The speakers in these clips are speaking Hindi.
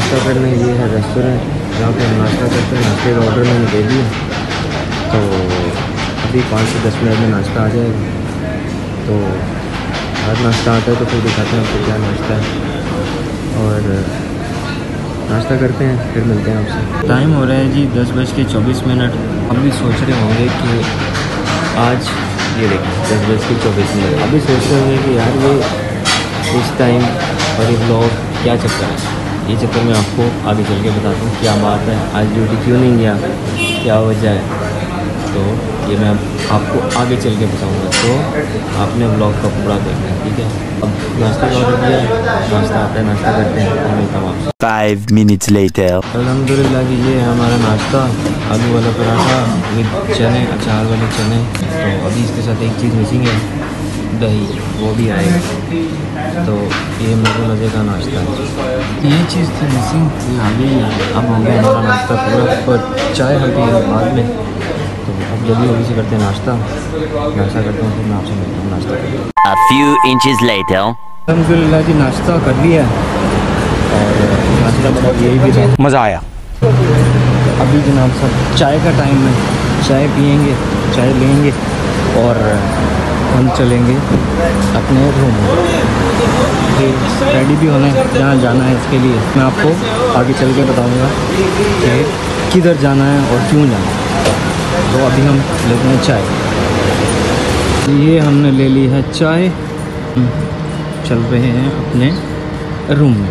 नाश्ता करने ये है रेस्टोरेंट जहाँ पे हम नाश्ता करते हैं। नाश्ते का ऑर्डर मैंने दे दिया, तो अभी 5 से 10 मिनट में नाश्ता आ जाएगा। तो हर नाश्ता आता है तो फिर दिखाते हैं आपको क्या नाश्ता है, और नाश्ता करते हैं, फिर मिलते हैं आपसे। टाइम हो रहा है जी 10:24। अभी सोच रहे होंगे कि आज ये देखें 10:24। अभी सोच रहे होंगे कि यार ये इस टाइम और ये ब्लॉग क्या चक्कर है। ये चक्कर मैं आपको आगे चल के बताता हूँ क्या बात है, आज ड्यूटी क्यों नहीं गया, क्या वजह है। तो ये मैं आपको आगे चल के बताऊँगा, तो आपने ब्लॉग का पूरा देखना है, ठीक है। अब नाश्ता का ऑर्डर दिया है, नाश्ता आता है, नाश्ता करते हैं, तो मिलता हूँ आपसे 5 minutes later। अल्हम्दुलिल्लाह जी, ये है हमारा नाश्ता, आलू वाला पराठा विद चने, अचार वाले चने। तो अभी इसके साथ एक चीज़ मिसिंग है, दही, वो भी आएगा। तो ये मेरे मज़े का नाश्ता है। ये चीज़ थी मिसिंग, ये आ गई है। अब हो गया हमारा नाश्ता पूरा, और चाय हम पिएंगे बाद में। तो अब जल्दी जल्दी से करते हैं नाश्ता करते हैं, फिर मैं आपसे मिलता हूँ नाश्ता करते हैं। A few inches later। अल्हम्दुलिल्लाह जी, नाश्ता कर लिया और नाश्ता बड़ा यही भी था, मज़ा आया। अभी जनाब सब चाय का टाइम है, चाय पिएंगे, चाय लेंगे और हम चलेंगे अपने रूम में। फिर रेडी भी होना है, जहाँ जाना है इसके लिए मैं आपको आगे चल के बताऊँगा कि किधर जाना है और क्यों जाना है। तो अभी हम लेते हैं चाय। ये हमने ले ली है चाय, चल रहे हैं अपने रूम में।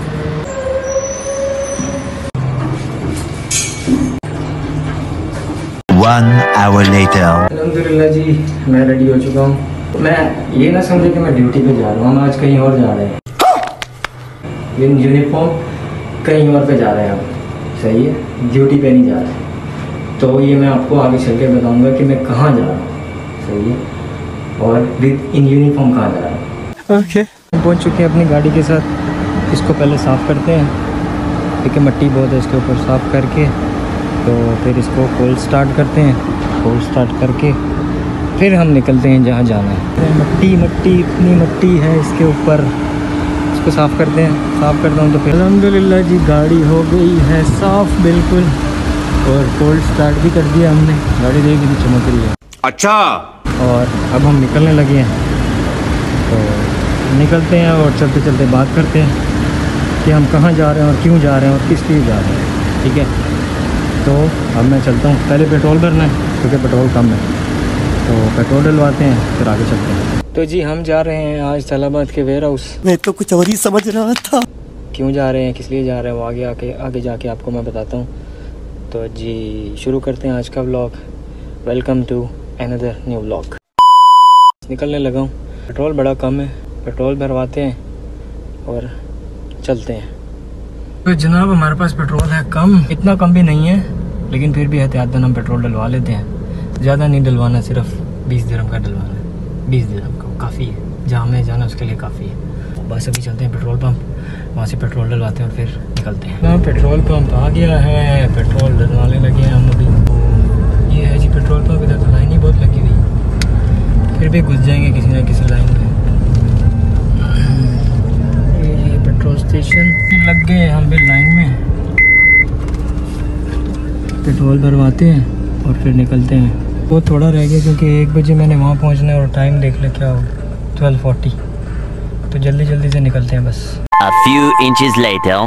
One hour later। अल्हम्दुलिल्लाह जी, मैं रेडी हो चुका हूँ। मैं ये ना समझे कि मैं ड्यूटी पे जा रहा हूँ, हम आज कहीं और जा रहे हैं। ये यूनिफॉर्म कहीं और पे जा रहे हैं हम, सही है, ड्यूटी पे नहीं जा रहे हैं। तो ये मैं आपको आगे चल के बताऊँगा कि मैं कहाँ जा रहा हूँ, सही है, और विद इन यूनिफॉर्म कहाँ जा रहा हूँ। ओके, पहुँच चुके हैं अपनी गाड़ी के साथ। इसको पहले साफ़ करते हैं, ठीक है, मट्टी बहुत है इसके ऊपर, साफ़ करके तो फिर इसको कोल्ड स्टार्ट करते हैं। कोल्ड स्टार्ट करके फिर हम निकलते हैं जहाँ जाना है। मट्टी इतनी मट्टी है इसके ऊपर, इसको साफ़ करते हैं। साफ़ करता हूँ तो फिर अल्हम्दुलिल्लाह जी, गाड़ी हो गई है साफ़ बिल्कुल, और कोल्ड स्टार्ट भी कर दिया हमने। गाड़ी देखिए कितनी चमक रही है। अच्छा। और अब हम निकलने लगे हैं, तो निकलते हैं और चलते चलते बात करते हैं कि हम कहाँ जा रहे हैं और क्यों जा रहे हैं और किस लिए जा रहे हैं, ठीक है। तो अब मैं चलता हूँ, पहले पेट्रोल भरना है क्योंकि पेट्रोल कम है, तो पेट्रोल डलवाते हैं फिर आगे चलते हैं। तो जी हम जा रहे हैं आज सैलाबाद के वेयर हाउस। मैं तो कुछ और ही समझ रहा था। क्यों जा रहे हैं, किस लिए जा रहे हैं, वो आगे जाके आपको मैं बताता हूँ। तो जी शुरू करते हैं आज का vlog. Welcome to another new vlog. निकलने लगा हूँ, पेट्रोल बड़ा कम है, पेट्रोल भरवाते हैं और चलते हैं। तो जनाब हमारे पास पेट्रोल है कम, इतना कम भी नहीं है, लेकिन फिर भी एहतियातन हम पेट्रोल डलवा लेते हैं। ज़्यादा नहीं डलवाना, सिर्फ 20 दिरहम का डलवाना है। 20 दिरहम का काफ़ी है, जहाँ हमें जाना उसके लिए काफ़ी है। बस अभी चलते हैं पेट्रोल पंप, वहाँ से पेट्रोल डलवाते हैं और फिर निकलते हैं। हाँ, पेट्रोल पंप आ गया है, पेट्रोल डलवाने लगे हैं हम अभी। ये है जी पेट्रोल पंप, इधर तो लाइन ही बहुत लगी हुई है, फिर भी घुस जाएंगे किसी ना किसी लाइन में। ये पेट्रोल स्टेशन लग गए, हम भी लाइन में पेट्रोल भरवाते हैं और फिर निकलते हैं। वो थोड़ा रह गया क्योंकि 1 बजे मैंने वहाँ पहुँचना है और टाइम देख ले क्या हो, 12:40, तो जल्दी जल्दी से निकलते हैं बस। A few inches later।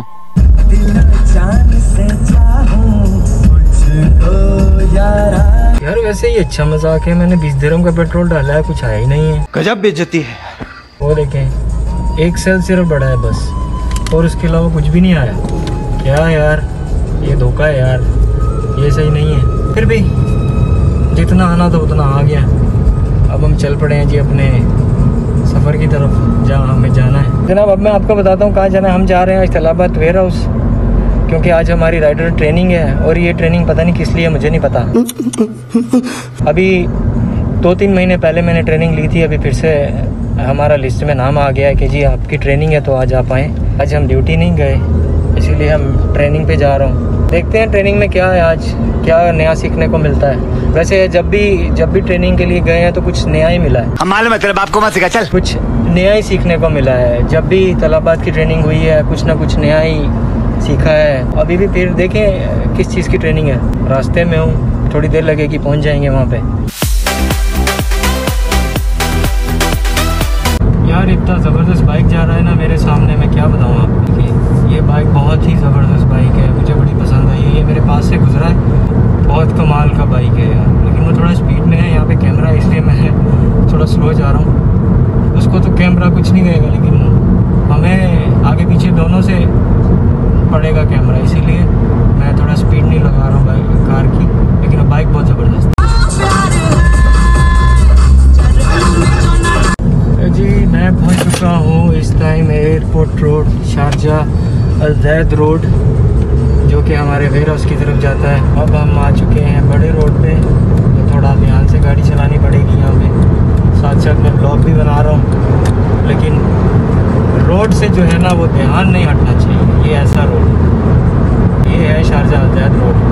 यार वैसे ही अच्छा मजाक है, मैंने 20 दिरहम का पेट्रोल डाला है, कुछ आया ही नहीं है। गजब बेइज्जती है। वो देखें, 1 सेल सिर्फ बढ़ा है बस, और उसके अलावा कुछ भी नहीं आया। क्या यार, ये धोखा है यार, ये सही नहीं है। फिर भी जितना आना था उतना आ गया। अब हम चल पड़े हैं जी अपने सफ़र की तरफ, जहाँ हमें जाना है। जनाब अब मैं आपको बताता हूँ कहाँ जाना है। हम जा रहे हैं आज सैलाबाद वेयर हाउस, क्योंकि आज हमारी राइडर ट्रेनिंग है, और ये ट्रेनिंग पता नहीं किस लिए, मुझे नहीं पता। अभी 2-3 महीने पहले मैंने ट्रेनिंग ली थी, अभी फिर से हमारा लिस्ट में नाम आ गया है कि जी आपकी ट्रेनिंग है तो आज आप आएँ। आज हम ड्यूटी नहीं गए, इसीलिए हम ट्रेनिंग पे जा रहा हूँ। देखते हैं ट्रेनिंग में क्या है, आज क्या नया सीखने को मिलता है। वैसे जब भी ट्रेनिंग के लिए गए हैं तो कुछ नया ही मिला है। हम मालूम है तेरे बाप को मत सिखा, चल। कुछ नया ही सीखने को मिला है। जब भी तलाबात की ट्रेनिंग हुई है, कुछ ना कुछ नया ही सीखा है। अभी भी फिर देखें किस चीज़ की ट्रेनिंग है। रास्ते में हूँ, थोड़ी देर लगेगी, पहुँच जाएंगे वहाँ पे। यार इतना ज़बरदस्त बाइक जा रहा है ना मेरे सामने, मैं क्या बताऊँ आपको कि ये बाइक बहुत ही ज़बरदस्त बाइक है, मुझे बड़ी पसंद आई है। ये मेरे पास से गुजरा है, बहुत कमाल का बाइक है यार। लेकिन वो थोड़ा स्पीड में है, यहाँ पे कैमरा है इसलिए मैं थोड़ा स्लो जा रहा हूँ। उसको तो कैमरा कुछ नहीं कहेगा, लेकिन हमें आगे पीछे दोनों से पड़ेगा कैमरा, इसीलिए मैं थोड़ा स्पीड नहीं लगा रहा हूँ बाइक कार की। लेकिन बाइक बहुत ज़बरदस्त है जी। मैं पहुँच चुका हूँ इस time airport road, Sharjah Al Zaid road, जो कि हमारे वेयर हाउस की तरफ जाता है। अब हम आ चुके हैं बड़े रोड पे, तो थोड़ा ध्यान से गाड़ी चलानी पड़ेगी यहाँ पे। साथ साथ मैं ब्लॉग भी बना रहा हूँ, लेकिन रोड से जो है ना वो ध्यान नहीं हटना चाहिए। ये ऐसा रोड, ये है शारजाह अल ज़ैद रोड।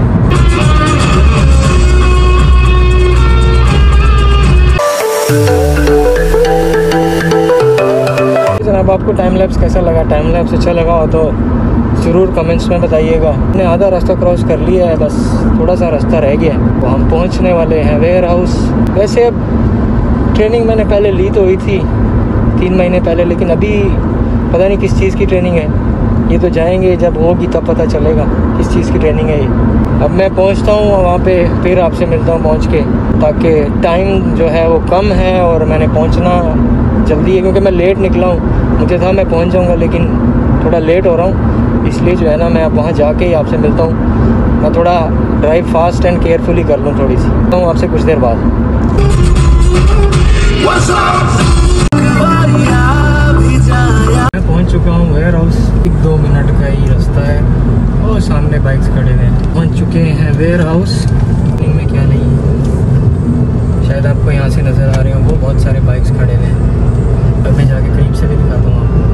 जनाब आपको टाइम लैप्स कैसा लगा? टाइम लैप्स अच्छा लगा हो तो ज़रूर कमेंट्स में बताइएगा। हमने आधा रास्ता क्रॉस कर लिया है, बस थोड़ा सा रास्ता रह गया है, तो हम पहुंचने वाले हैं वेयर हाउस। वैसे अब ट्रेनिंग मैंने पहले ली तो हुई थी 3 महीने पहले, लेकिन अभी पता नहीं किस चीज़ की ट्रेनिंग है। ये तो जाएंगे जब होगी तब पता चलेगा किस चीज़ की ट्रेनिंग है ये। अब मैं पहुंचता हूँ वहाँ पे, फिर आपसे मिलता हूँ पहुँच के, ताकि टाइम जो है वो कम है और मैंने पहुँचना जल्दी है, क्योंकि मैं लेट निकला हूँ। मुझे था मैं पहुँच जाऊँगा, लेकिन थोड़ा लेट हो रहा हूँ, इसलिए जो है ना मैं अब वहाँ जाके ही आपसे मिलता हूँ। मैं थोड़ा ड्राइव फास्ट एंड केयरफुली कर लूँ थोड़ी सी। तो आपसे कुछ देर बाद मैं पहुँच चुका हूँ वेयर हाउस। 1-2 मिनट का ही रास्ता है और सामने बाइक्स खड़े हुए हैं। पहुँच चुके हैं वेयर हाउस। इनमें क्या नहीं है, शायद आपको यहाँ से नज़र आ रहे हो, वो बहुत सारे बाइक्स खड़े हुए हैं। अब मैं जाके करीब से भी दिखाता हूँ आपको।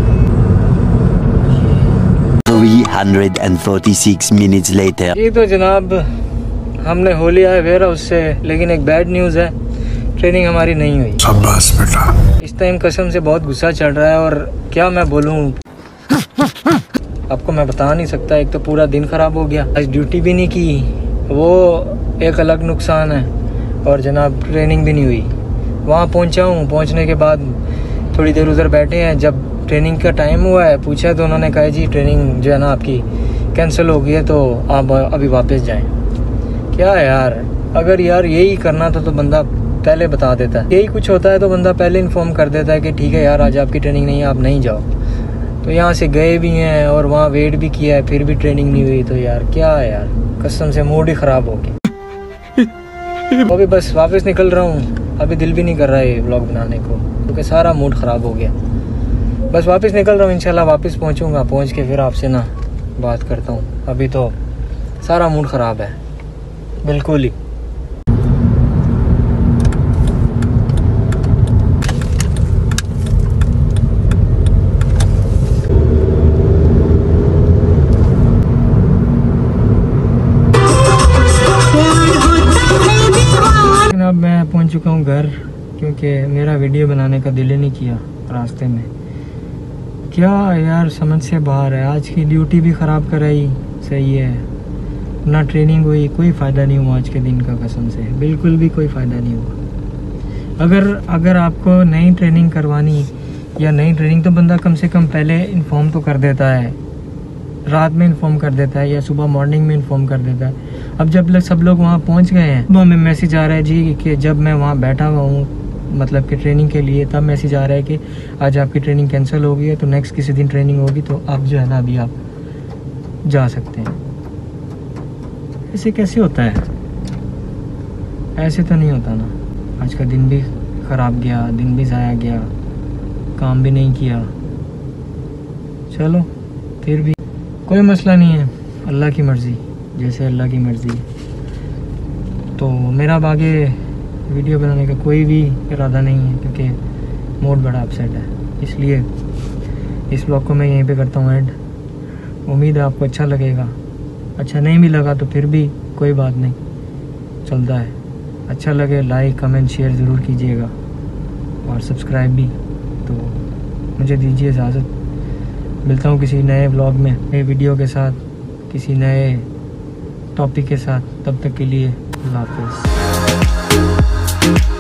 346 minutes later. ये तो जनाब हमने हो लिया है वेयर हाउस से, लेकिन एक बैड न्यूज़ है, ट्रेनिंग हमारी नहीं हुई। शाबाश बेटा। इस टाइम कसम से बहुत गुस्सा चढ़ रहा है, और क्या मैं बोलूँ आपको, मैं बता नहीं सकता। एक तो पूरा दिन ख़राब हो गया, आज ड्यूटी भी नहीं की, वो एक अलग नुकसान है, और जनाब ट्रेनिंग भी नहीं हुई। वहाँ पहुँचा हूँ, पहुँचने के बाद थोड़ी देर उधर बैठे हैं। जब ट्रेनिंग का टाइम हुआ है, पूछा तो उन्होंने कहा जी ट्रेनिंग जो है ना आपकी कैंसिल हो गई है, तो आप अभी वापस जाएं। क्या यार, अगर यार यही करना था तो बंदा पहले बता देता है। यही कुछ होता है तो बंदा पहले इन्फॉर्म कर देता है कि ठीक है यार आज आपकी ट्रेनिंग नहीं है, आप नहीं जाओ। तो यहाँ से गए भी हैं और वहाँ वेट भी किया है, फिर भी ट्रेनिंग नहीं हुई। तो यार क्या है यार, कसम से मूड ही ख़राब हो गया। अभी बस वापस निकल रहा हूँ, अभी दिल भी नहीं कर रहा है ये व्लॉग बनाने को, क्योंकि सारा मूड ख़राब हो गया। बस वापस निकल रहा हूँ, इंशाल्लाह वापस पहुँचूँगा, पहुँच के फिर आपसे ना बात करता हूँ। अभी तो सारा मूड ख़राब है बिल्कुल ही। अब मैं पहुँच चुका हूँ घर, क्योंकि मेरा वीडियो बनाने का दिल ही नहीं किया रास्ते में। क्या यार समझ से बाहर है, आज की ड्यूटी भी ख़राब कराई। सही है ना, ट्रेनिंग हुई, कोई फ़ायदा नहीं हुआ आज के दिन का, कसम से बिल्कुल भी कोई फ़ायदा नहीं हुआ। अगर आपको नई ट्रेनिंग करवानी या नई ट्रेनिंग, तो बंदा कम से कम पहले इन्फॉर्म तो कर देता है, रात में इन्फॉर्म कर देता है या सुबह मॉर्निंग में इन्फॉर्म कर देता है। अब जब सब लोग वहाँ पहुँच गए हैं, तो हमें मैसेज आ रहा है जी कि जब मैं वहाँ बैठा हुआ हूँ मतलब कि ट्रेनिंग के लिए, तब मैसेज आ रहा है कि आज आपकी ट्रेनिंग कैंसिल हो गई है, तो नेक्स्ट किसी दिन ट्रेनिंग होगी, तो आप जो है ना अभी आप जा सकते हैं। ऐसे कैसे होता है? ऐसे तो नहीं होता ना। आज का दिन भी ख़राब गया, दिन भी ज़ाया गया, काम भी नहीं किया। चलो फिर भी कोई मसला नहीं है, अल्लाह की मर्ज़ी, जैसे अल्लाह की मर्ज़ी है। तो मेरा अब आगे वीडियो बनाने का कोई भी इरादा नहीं है, क्योंकि मूड बड़ा अपसेट है, इसलिए इस ब्लॉग को मैं यहीं पे करता हूँ ऐड। उम्मीद है आपको अच्छा लगेगा। अच्छा नहीं भी लगा तो फिर भी कोई बात नहीं, चलता है। अच्छा लगे लाइक कमेंट शेयर ज़रूर कीजिएगा, और सब्सक्राइब भी। तो मुझे दीजिए इजाज़त, मिलता हूँ किसी नए व्लॉग में, नए वीडियो के साथ, किसी नए टॉपिक के साथ। तब तक के लिए अल्लाह हाफिज़।